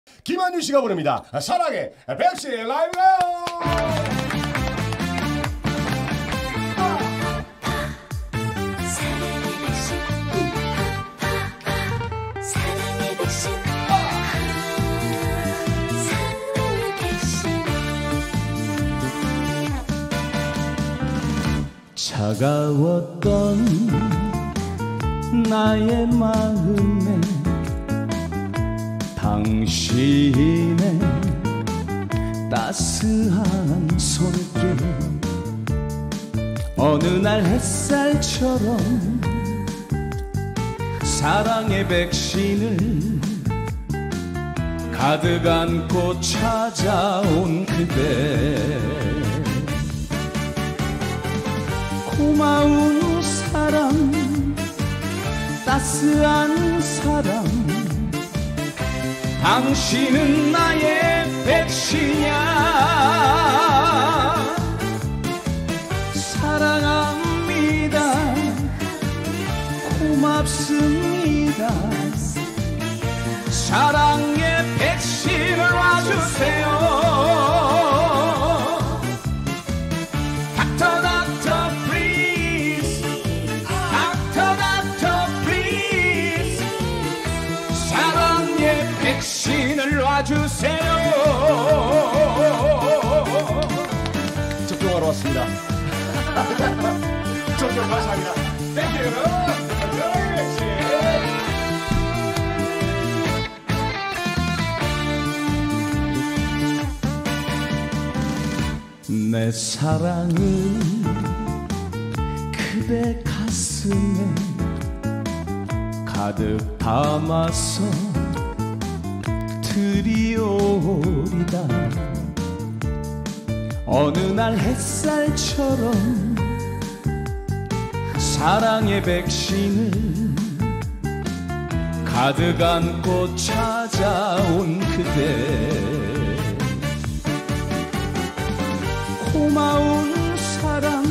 김한유 씨가 부릅니다. 사랑의 백신 라이브가요. 차가웠던 나의 마음에 당신의 따스한 손길 어느 날 햇살처럼 사랑의 백신을 가득 안고 찾아온 그대 고마운 사랑 따스한 사랑 당신은 나의 백신이야 사랑합니다 고맙습니다 사랑의 백신을 와주세요 백신을 놔주세요. 접종하러 왔습니다. 접종 감사합니다. 내 사랑을 그대 가슴에 가득 담아서 드리오리다 어느 날 햇살처럼 사랑의 백신을 가득 안고 찾아온 그대 고마운 사랑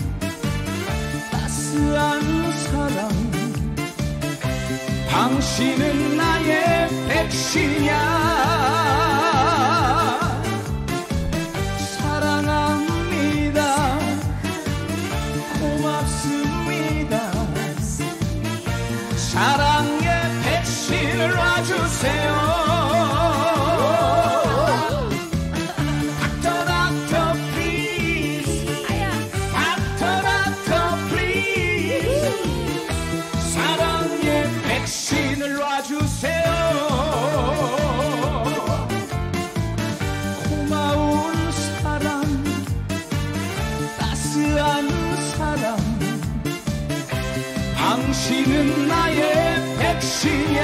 따스한 사랑 당신은 나의 백신이야 사랑합니다 고맙습니다 사랑의 백신을 놔주세요 백신을 놔주세요 고마운 사랑 따스한 사랑 당신은 나의 백신이야